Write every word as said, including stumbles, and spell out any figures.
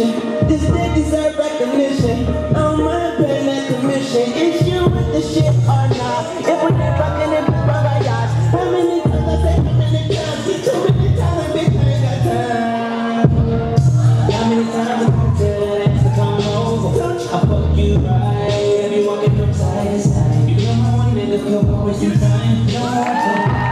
mission. This dick deserve recognition. I don't mind paying that commission. Is you with the shit or not? If we ain't fucking in Paris, how many times I say how many times? Too many times, bitch, I ain't got time. How many times I come to ask to come over? I fuck you right, I be walking from side to side. You know my one nigga come always you time. No, I